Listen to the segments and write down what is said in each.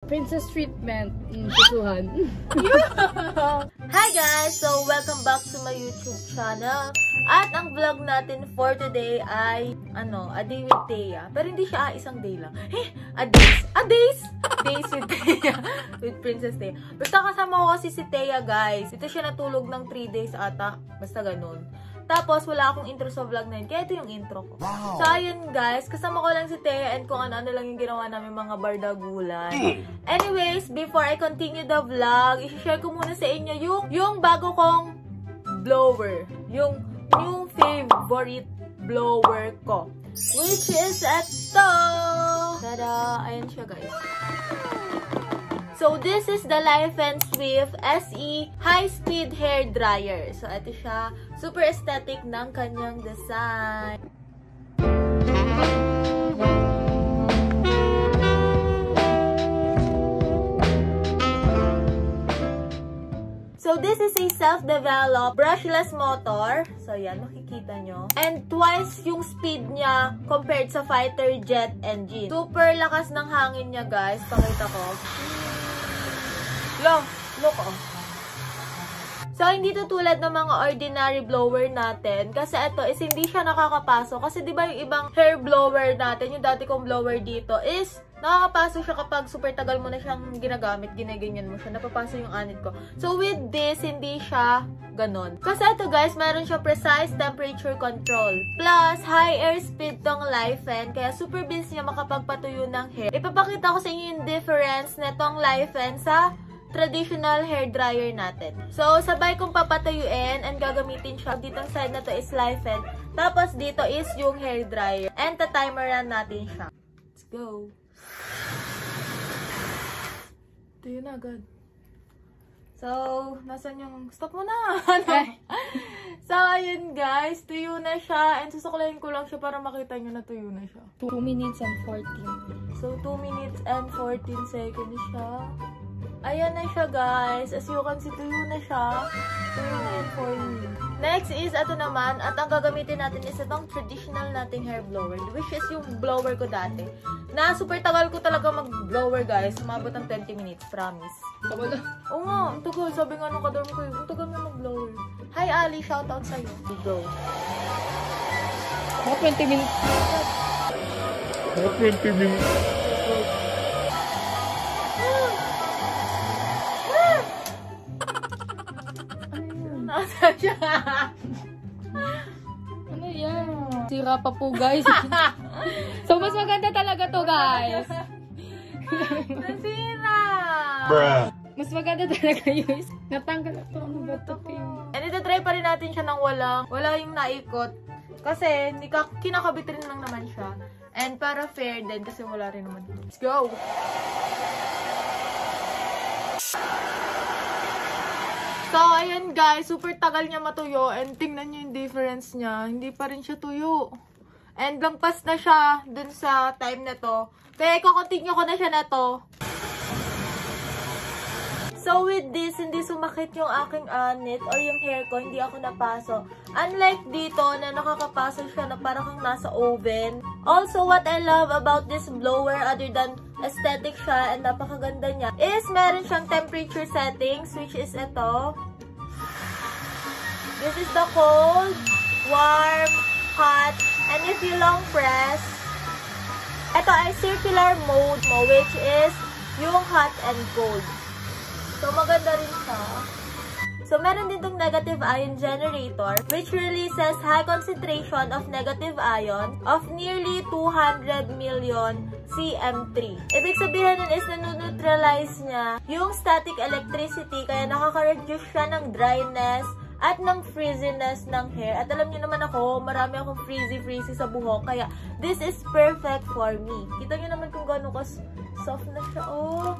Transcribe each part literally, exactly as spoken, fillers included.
Princess treatment. Mm, susuhan. Hi guys! So, welcome back to my YouTube channel. At ang vlog natin for today ay, ano, a day with Thea. Pero hindi siya ah, isang day lang. Eh, a days. A days! Days with Thea. With Princess Thea. Basta kasama ko kasi si Thea, guys. Ito siya natulog ng three days ata. Basta ganun. Tapos, wala akong intro sa vlog na yun. Kaya ito yung intro ko. Wow. So, ayun guys. Kasama ko lang si Thea and kung ano-ano lang yung ginawa namin mga bardagulan. Anyways, before I continue the vlog, i-share ko muna sa inyo yung, yung bago kong blower. Yung new favorite blower ko. Which is ito! Tada! Ayan siya guys. So, this is the Life and Swift S E High-Speed Hair Dryer. So, ito siya. Super aesthetic ng kanyang design. So, this is a self-developed brushless motor. So, yan. Makikita nyo. And twice yung speed niya compared sa fighter jet engine. Super lakas ng hangin niya, guys. Pakita ko. Look, look oh. So, hindi to tulad ng mga ordinary blower natin. Kasi ito is hindi siya nakakapasok. Kasi di ba yung ibang hair blower natin, yung dati kong blower dito, is nakakapasok siya kapag super tagal mo na siyang ginagamit, ginaganyan mo siya, napapasok yung anit ko. So, with this, hindi siya ganon. Kasi ito guys, meron siya precise temperature control. Plus, high air speed tong Lifen, kaya super bilis niya makapagpatuyo ng hair. Ipapakita ko sa inyo yung difference netong Lifen sa traditional hair dryer natin. So, sabay kong papatuyuin and gagamitin siya. Ditong side na to is Lifen. Tapos, dito is yung hair dryer. And ta-timeran natin siya. Let's go. Tuyo na agad. So, nasan yung... Stop mo na! So, ayun guys. Tuyo na siya. And susuklayin ko lang siya para makita nyo na tuyo na siya. two minutes and fourteen. So, two minutes and fourteen seconds siya. Ayan na siya guys. As you can see, tuyo na siya. Tuyo na yan for me. Next is, ito naman. At ang gagamitin natin is itong traditional nating hair blower. Which is yung blower ko dati. Na super tagal ko talaga mag-blower guys. Sumabot ng twenty minutes. Promise. Tagal na. Oo nga. Ang tagal. Sabi nga nung kadorm ko. Ang tagal na mag-blower. Hi Ali. Shoutout sa'yo. Go. Mga twenty minutes. Mga twenty minutes. Ano yan? Sira pa po guys. So mas maganda talaga to guys. Nasira! Bruh! Mas maganda talaga yun. Natanggal na to. Ano ba to? And ito-try pa rin natin siya ng walang, wala yung naikot. Kasi hindi ka, kinakabit rin lang naman siya. And para fair din kasi wala rin naman dito. Let's go! So, ayan guys, super tagal niya matuyo and tingnan niyo yung difference niya. Hindi pa rin siya tuyo. And langpas na siya dun sa time na to. Kaya i-continue ko na siya na to. So, with this, hindi sumakit yung aking anit or yung hair ko, hindi ako napaso. Unlike dito na nakakapasok siya na parang kang nasa oven. Also, what I love about this blower other than aesthetic siya and napakaganda niya is meron siyang temperature settings which is ito. This is the cold, warm, hot, and if you long press, ito ay circular mode mo which is yung hot and cold. So, maganda rin siya. So, meron din itong negative ion generator which releases high concentration of negative ion of nearly two hundred million C M three. Ibig sabihin nun is nanoneutralize niya yung static electricity kaya nakaka-reduce siya ng dryness at ng frizziness ng hair. At alam niyo naman ako, marami akong frizzy-frizzy sa buhok kaya this is perfect for me. Kita niyo naman kung gano'n ka soft na siya. Oh!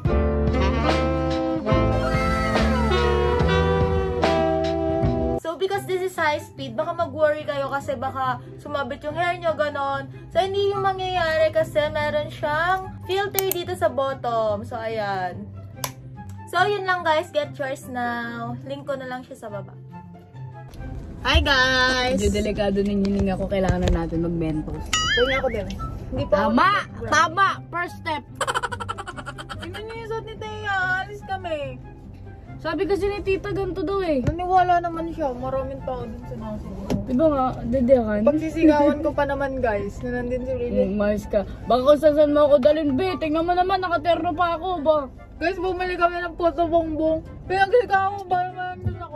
So, because this is high speed, baka mag-worry kayo kasi baka sumabit yung hair nyo, ganon. So, hindi yung mangyayari kasi meron siyang filter dito sa bottom. So, ayan. So, yun lang guys. Get yours now. Link ko na lang siya sa baba. Hi guys! Medyo delikado ng hininga ko. Kailangan na natin mag-mentos. Tingnan ako din. Hindi pa Tama! Tama! First step! Tingnan niyo yung suot ni Thea. Alis kami. Sabi kasi ni tita ganito daw eh. Naniwala naman siya. Maraming tao din sa nasin. Diba nga, dadiyakan? Pagsisigawan ko pa naman guys, na nandun si Riley. Mm, mais ka. Baka kung saan mo ako dalhin, be. Tingnan mo naman, nakaterno pa ako, ba? Guys, bumili kami ng puto bongbong. Pinagsigawan ko ba naman doon ako?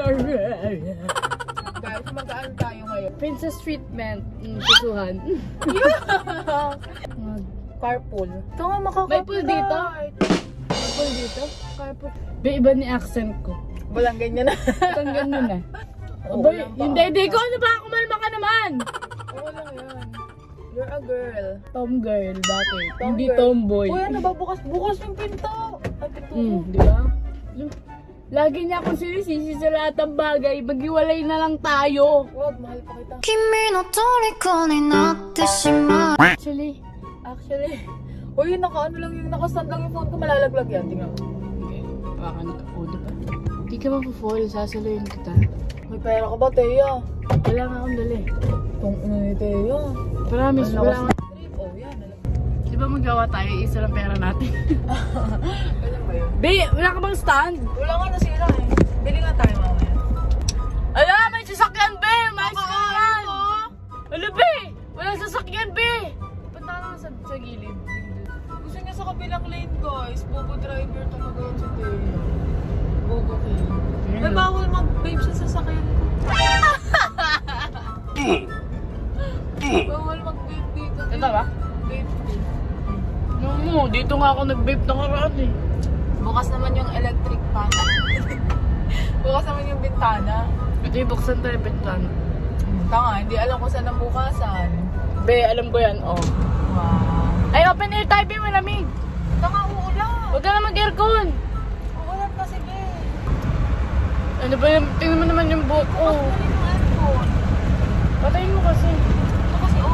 Guys, magkaan tayo ngayon. Princess treatment. Mm, susuhan. Yeah! Carpool. Ito nga makakapit. May pool dito? May pool dito? Carpool. Be, iba ni accent ko. Walang ganyan na. Itang ganun na. Oo, Abay, walang yung pa. dede ko, ano ba? Kumalma ka naman! Oo lang yan. You're a girl. Tom girl, bakit? Tom Hindi girl. tomboy. Uy, ano ba? Bukas, bukas yung pinto. Ay, pinto. Mm, di ba? Lagi niya akong sinisisi sa lahat ng bagay. Maghiwalay na lang tayo. Wag, mahal pa kita. 君の虜になってしまう Actually, Actually, uy, naka ano lang yung nakastand lang yung phone ko, malalaglag yan. Tingnan mo. okay. Baka na, o diba? Di ka mapufall, sasaluhin kita. May pera ka ba, Thea? Wala nga akong dali. Itong ina ni Thea. Promise, wala nga. Trip, oh yan. alam. Di ba magawa tayo, isa lang pera natin? Ganyan ba yun? Be, wala ka bang stand? Wala nga nasira eh. Bili nga tayo mamaya. Ala, may sasakyan, be! May sasakyan! Ala, be! Walang sasakyan, be! Punta ka lang sa, sa gilid. Gusto niya sa kabilang lane, guys. Bobo driver talaga yun si Thea. Bobo king. May bawal mag-babe sa sasakyan ko. Bawal mag-babe dito. Ito ba? Babe. No, mo, dito nga ako nag-vape na karaan eh. Bukas naman yung electric fan. Bukas naman yung bintana. Ito yung buksan tayo, bintana. Tanga, hindi alam ko saan ang bukasan. Be, alam ko yan, oh. Wow. Ay, open air tayo, be, malamig. Tanga, uulan. Huwag ka na mag-aircon. Uulan kasi, babe. Ano ba yung, tingnan mo naman yung boat, oh. Patayin yung aircon. Patayin mo kasi. Ito kasi, oh.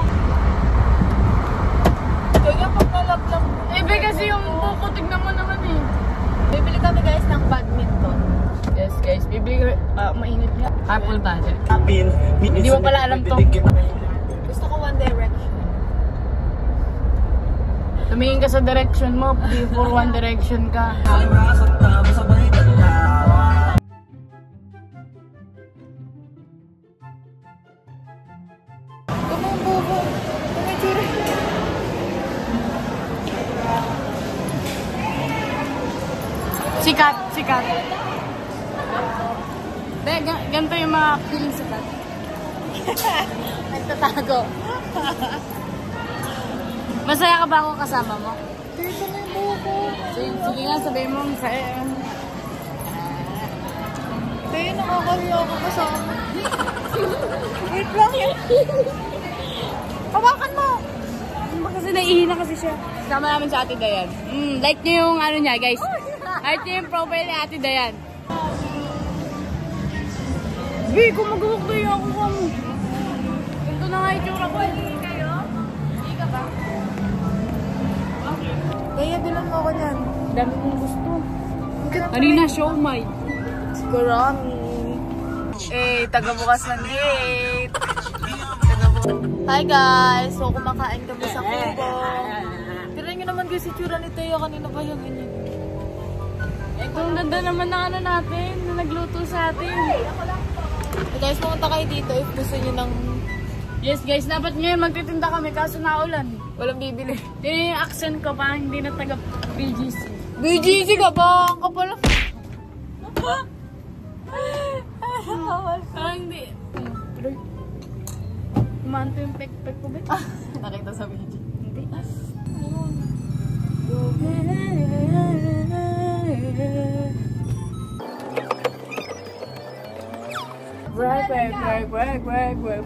Kaya pag nalaglag. Eh, be, kasi yung buko, tignan mo naman eh. Bibili kami guys ng badminton. Yes, guys, bibili ko, ah, mainit niya. Apple budget. Apil. Hindi mo pala alam to. Gusto ko One Direction. Tumingin ka sa direction mo, before One Direction ka. Kumang bubo. Kumitsura. Sikat, sikat. Be, ga- ganito yung mga feeling sikat. Nagtatago. Masaya ka ba ako kasama mo? Dito na yung bubo. Sige, sige nga, sabihin mo, masaya. Kaya nakakaliya ako kasama. Wait lang yan. Hawakan mo. Ano kasi naiihina kasi siya. Kasama namin sa Ate Dayan. Mm, like niyo yung ano niya, guys. Like niyo yung profile ni Ate Dayan. Be, kung mag-walk na yung ako mo. Ganito na nga yung tsura ko. Hindi kayo? Hindi ka ba? Kaya bilang mo ako niyan. Dami kong gusto. Kanina, siomay. Kurami. Eh, taga-bukas ng gate. Taga-bukas. Hi guys! So, kumakain kami sa kubo. Tira nyo naman guys, itsura ni Thea. Kanina pa yung ganyan. Ito, ang ganda naman ng ano natin, na nagluto sa atin. So guys, pumunta kayo dito if gusto nyo ng Yes guys, dapat ngayon magtitinda kami kaso naulan. walang bibili. Hindi yung accent ko pa, hindi na taga B G C. B G C ka ba? Ang kapal. Ah, hindi. Kumanto yung pek-pek ko ba? Nakita sa video. Hindi. Work, work, work, work, work, work.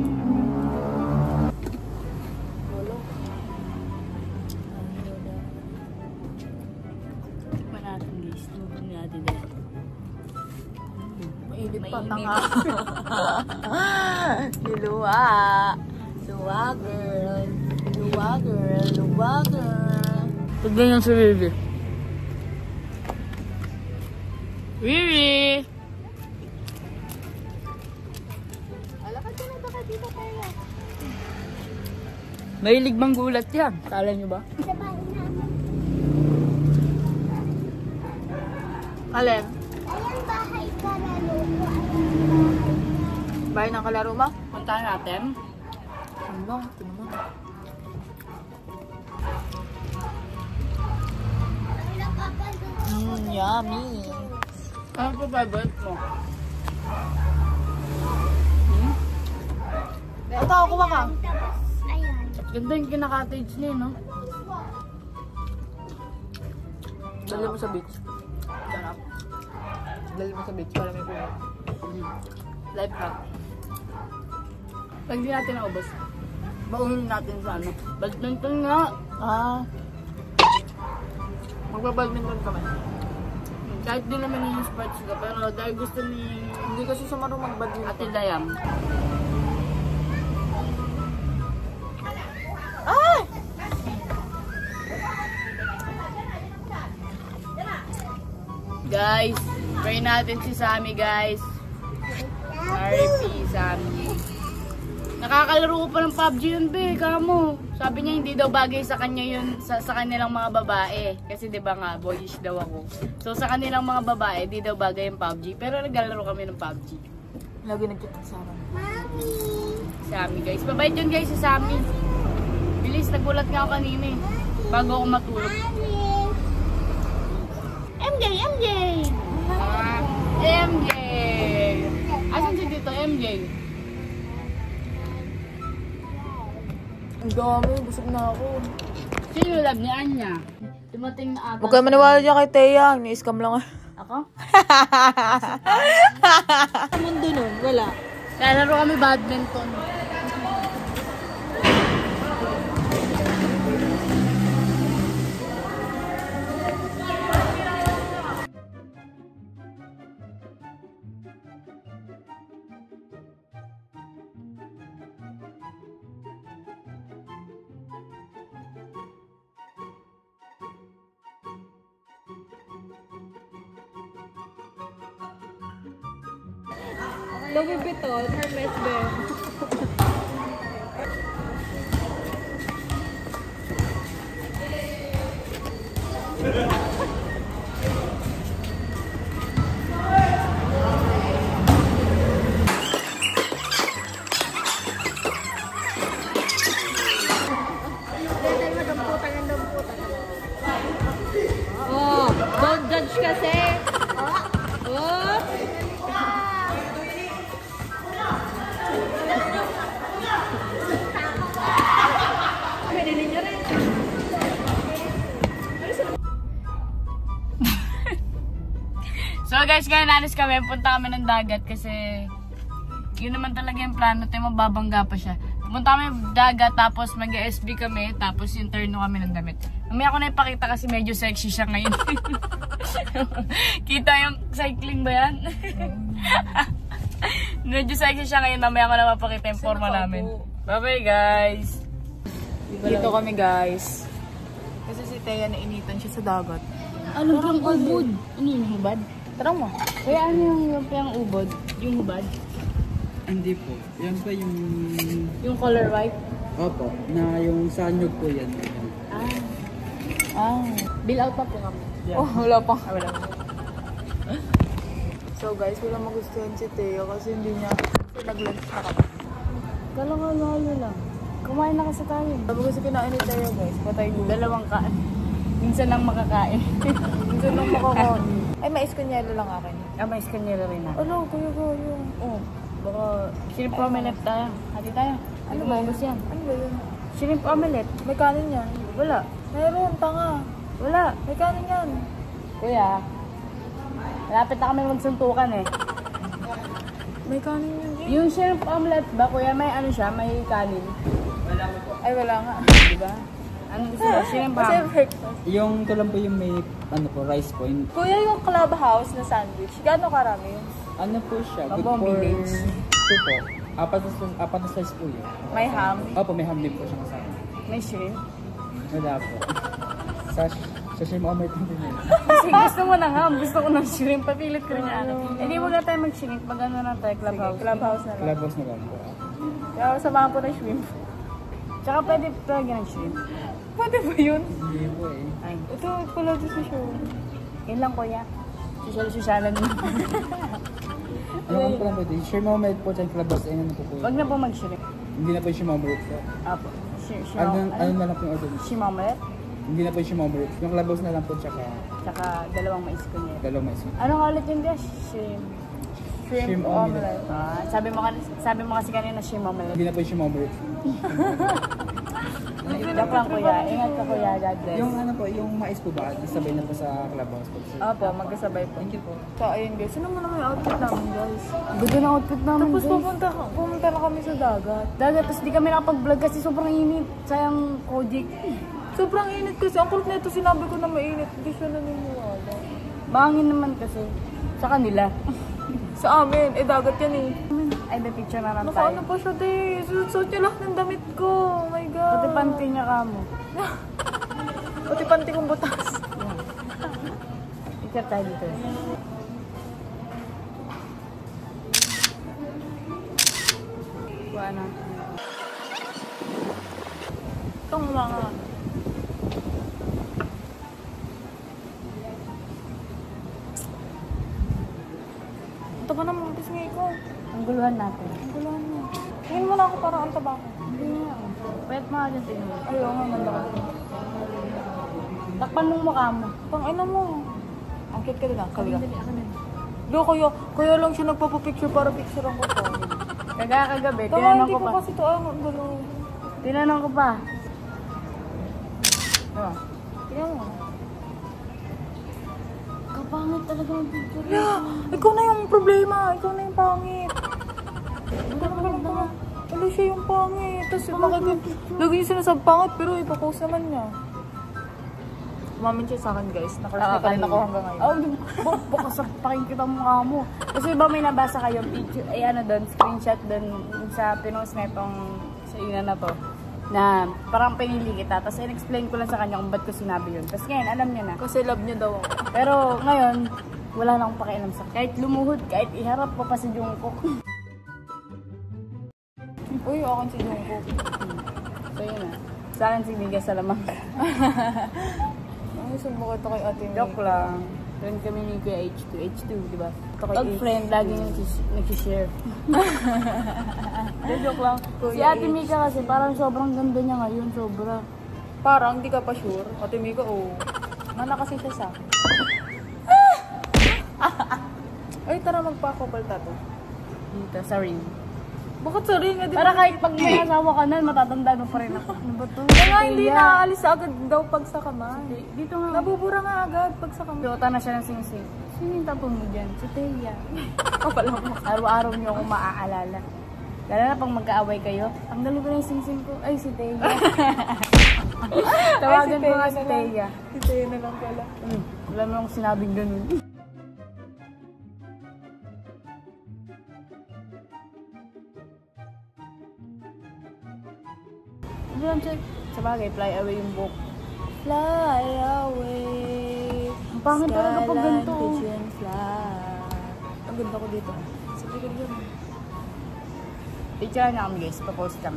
Tikman natin guys. Tikman natin dahil. Mainit pa, Mainit. tanga. Luwa. Luwa, girl. Luwa, girl. Luwa, girl. Tignan yung si Vivi. Vivi! Alakad ka na baka dito tayo. Mahilig bang gulat yan? Kala nyo ba? Alin? Ayan bahay kalaro ko. Bahay ng kalaro mo? Puntahan natin. Ano? Ito naman. Mmm, yummy. Ano pa favorite mo? Ito, kuha ka. Tapos, ayan. Ganda yung kinaka-cottage niya, no? Dali mo sa beach. Sarap. Dali mo sa beach para may kuha. Life hack. Pag di natin naubos, baunin natin sa ano. Badminton nga. Ah. Magbabadminton kami. Kahit di naman yung sports ka, pero dahil gusto ni Hindi kasi sa marunong magbadminton. Ate Dayam. Ah! Guys, pray natin si Sammy, guys. R I P Sammy. Nakakalaro ko pa ng P U B G yun, be, kamo. Sabi niya hindi daw bagay sa kanya yun, sa, sa kanilang mga babae. Kasi di ba nga, boyish daw ako. So sa kanilang mga babae, di daw bagay yung P U B G. Pero naglalaro kami ng P U B G. Lagi nagkitak sa akin. Mami. Sammy, guys. Mabait yun, guys, si Sammy. Bilis, nagulat nga ako kanina eh. Bago ako matulog. M J, M J! Ah, M J! Asan si dito, M J? Ang dami, busog na ako. Sino love ni Anya? Dumating na ata. Huwag kayo maniwala dyan kay Thea. Ni-scam lang. Ako? Sa mundo nun, wala. Lalaro kami badminton. Louis Vuitton, Hermes Bear. Oh, don't judge kasi. Oh. So guys, ngayon alis kami, punta kami ng dagat kasi yun naman talaga yung plano tayo, mababangga pa siya. Punta kami ng dagat, tapos mag-S B kami, tapos yung turno kami ng damit. Mamaya ko na ipakita kasi medyo sexy siya ngayon. Kita yung cycling ba yan? Medyo sexy siya ngayon, mamaya ko na mapakita yung forma namin. Bye bye guys! Dito kami guys. Kasi si Thea nainitan siya sa dagat. Ano yung ubod? Ano yung hubad? Tarang mo. Kaya ano yung, yung, yung ubod? Yung hubad? Hindi po. Yan pa yung... Yung color white? Opo. Na yung sa anyog po yan. Ah. Ah. Bill out pa po kami. Oh, wala pa. Ah, wala. So guys, wala magustuhan si Thea kasi hindi niya nag-lunch na kami. Kala nga lalo lang. Kumain na kasi tayo. Sabi ko sa kinain ni Thea guys, patay gulo. Dalawang kaan. Minsan lang makakain. Minsan lang makakain. Ay, mais kunyelo lang akin. Ah, may skanyera rin na. Ano, kuya kuya. Oo. Baka shrimp omelette tayo. Hati tayo. Ano ba? Gusto yan. Ano ba yun? Shrimp omelette. May kanin yan. Wala. Meron, tanga. Wala. May kanin yan. Kuya. Malapit na kami magsuntukan eh. May kanin yan. Yung shrimp omelette ba, kuya, may ano siya, may kanin. Ay, wala nga. Diba? Ano gusto mo? Shrimp Kasi ham. breakfast. Yung ito lang po yung may ano po, rice po. Yung, Kuya, yung clubhouse na sandwich, gaano karami yun? ano po siya? Good Mabong for village. two po. Apat na, apat na slice po yun. May ham. Opo, may ham din po siya kasama. May shrimp. Wala po. Sa, sa shrimp omelette din yun. Kasi gusto mo ng ham, gusto ko ng shrimp. Papilit ko rin yan. Hindi mo na tayo mag-shrimp. Mag-ano na tayo, clubhouse. Clubhouse na lang. Clubhouse na lang po. Kaya samahan po ng shrimp. Tsaka pwede talaga ng shrimp. Pwede ba yun? Hindi po eh. Ay, Ito, pala dito sa show. yun lang kuya. Social-socialan mo. Ano ang pala pwede? Share moment po dyan kalabas. Ayun ano po po. Wag na po mag-shrimp. Hindi na po yung shimomerit po. Apo. Shi- shi- Ano, ano? ano na lang po yung order? Shimomelet? Hindi na po yung shimomerit. Yung kalabas na lang po tsaka Tsaka dalawang mais kunyet. dalawang mais. Anong ulit yun guys? Shrimp. Shrimp, Shrimp omelet. omelet. Ah, sabi mo, kan- sabi mo kasi kanina shrimp omelet. Hindi na po yung shimomerit. Joke lang kuya. Ingat ka kuya. God bless. Yung ano po, yung mais po ba? Sabay na po sa kalabas po. Opo, magkasabay po. Thank you po. So, ayun guys. Ano mo naman yung outfit namin guys? Ganda na outfit namin Tapos guys. pupunta, pumunta na kami sa dagat. Dagat, tapos di kami nakapag-vlog kasi sobrang init. Sayang Kojic. Sobrang init kasi. Ang kulit na ito, sinabi ko na mainit. Hindi siya naniniwala. Mahangin naman kasi. Sa kanila. Sa amin, eh dagat yan eh. Ay, may picture na lang Naka tayo. ano pa siya di. Susuot niya lahat ng damit ko. Oh my God. Pati panty niya ka mo. Pati panty kong butas. Picture tayo dito. Kuha na. Itong mga. Ito ba naman pisngay ko? Ang guluhan natin. Wala na. Tingin mo na ako parang ang taba ko. Hindi nga. Pwede mga dyan tingnan mo. Ay, oo nga, malaki. Takpan mong mukha mo. Pang ina mo. Ang cute ka din ah. Kaliga. Dali, ako din. Di, kaya, kaya lang siya nagpapapicture para picturean ko to. Kagaya kagabi, Tama, tinanong hindi ko ko pa. kasi to ay ang gulo. Tinanong ko pa. Oh. Tingnan mo. Kapangit talaga ng picture. Yeah, ikaw na yung problema. Ikaw na yung pangit. Ganun, ganun, ganun. Wala siya yung pangit. Tapos makikita, lagi yung sinasabi pangit, pero ipapost naman niya. Umamin siya sa akin guys. Nakrush na pa rin ako hanggang ngayon. Oh, bu bukas sa pakingkita mo mukha mo. Kasi ba may nabasa kayo picture, ay ano doon, screenshot doon sa pinost na itong sa ina na to. Na parang pinili kita. Tapos in-explain ko lang sa kanya kung ba't ko sinabi yun. Tapos ngayon, alam niya na. Kasi love niya daw ako. Pero ngayon, wala na akong pakialam sa kahit lumuhod, kahit iharap ko pa si Jungkook. Uy, akin si Jungkook. So yun na. Sa akin si Miga Salamang. Ay, sumbukot ako kay ate May. Joke lang. Friend kami ni Kuya H two. H two, di ba? Ito kay Pag H. friend, lagi nag-share. Hindi, joke lang. Si Kuya Ate H. Mika kasi parang sobrang ganda niya ngayon. Sobra. Parang hindi ka pa sure. Ate Mika, oo. Mana kasi siya sa akin. Ay, tara magpa-couple tattoo. Dito, sa ring. Bakit sorry nga? Di Para ba- kahit pag may asawa ka na, matatandaan mo pa rin ako. Ano ba to? Kaya nga, hindi Teya. naaalis agad daw pag sa kamay. Dito nga. Nabubura nga agad pag sa kamay. Piota na siya ng sing-sing. Sino yung tapon mo dyan? Si Teya. Kapala mo. Araw-araw niyo ako maaalala. Lalo na pag magkaaway kayo, ang dali ko na yung sing-sing ko. Ay, si Teya. Tawagan ko nga si na lang. Teya. Si Teya na lang pala. Hmm, wala mo akong sinabing ganun. Diyan, check. Sa bagay, fly away yung book. Fly away. Ang pangit talaga pag ganito. Skyline pigeon fly. Ang ganda ko dito. Sige, ganda mo. Picture na kami guys, papost kami.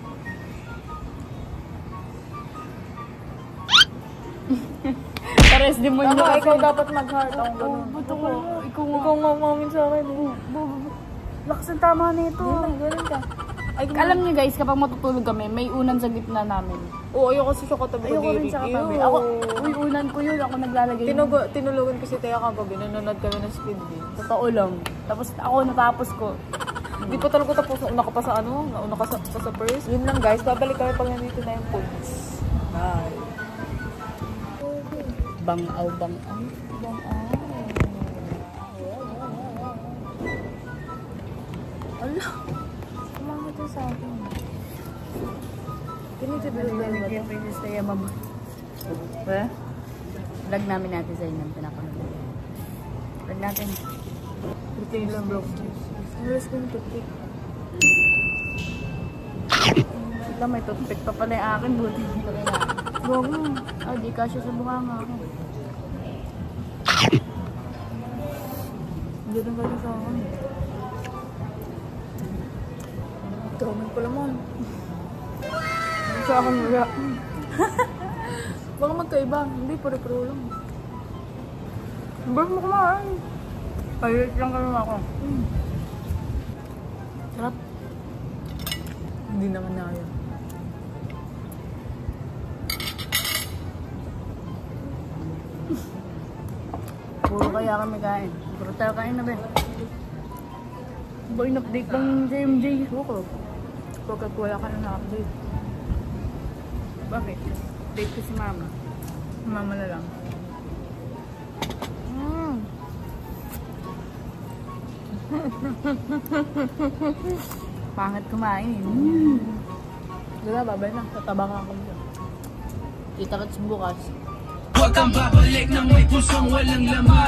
Pares di mo Ako, nyo. ikaw dapat mag-heart. Ako Oo, ganun. buto ko. Ikaw nga. Ikaw nga umamin sa akin. eh. Lakas ang tama na ito. Yun lang, ganun ka. Ay, Alam niyo guys, kapag matutulog kami, may unan sa gitna namin. Oo, ayoko kasi siya katabi. Ayoko rin sa katabi. Ew. Ako, uy, unan ko yun. Ako naglalagay. Tinugo, tinulugan ko si Teya kagabi. Nanonood kami ng Squid Game. Totoo lang. Tapos ako natapos ko. Hindi pa talaga tapos. Nauna ka pa sa ano? Nauna ka sa, pa sa first. Yun lang guys. Babalik kami pag nandito na yung points. Bye. Bangaw, bangaw. Ala. Kumangat yun sa akin. Tinitibigay ba ito? Yung princess na yung mama. Ba? Vlog namin natin sa inyo. Pinapanood. Vlog natin. Pretty lang bro. Ang ko yung toothpick. Wala, may toothpick pa pala yung akin. Buti dito kaya. Gogo. Ah, di kasya sa bunganga ako. Hindi rin kayo sa akin. Traumay pala mo. Sa akin wala. Baka magkaiba. Hindi, pare-paro lang. Ba't mo kumain? Palit lang kayo ako. Mm. Sarap. Hindi naman na yun. Puro kaya kami kain. Brutal kain na ba? Boy, in-update bang J M J? Suko. Pagkat wala ka na na-update. Bakit? Date ko si mama. Mama na lang. Mm. Pangit kumain. Mm. Wala, babay na. Tataba ka ako dyan. Kita ka bukas. Huwag kang babalik ng may pusong walang laman.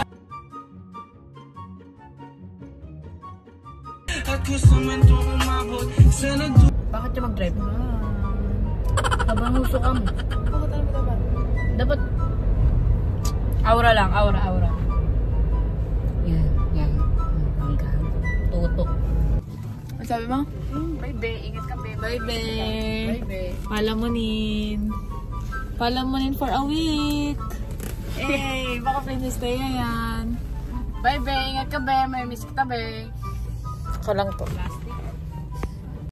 At gusto man itong umabot sa nagdu... Bakit siya mag-drive? Habang uso ka mo. Bakit alam mo dapat? Dapat aura lang, aura, aura. Yan, yan. Hanggang tutok. Ano sabi mo? Mm, bye, be. Ingat ka, be. Bye, be. Bye, be. Palamunin. Palamunin for a week. Eh, baka Princess Taya yan. Bye, be. Ingat ka, be. May miss kita, be. Ako lang to. Plastic.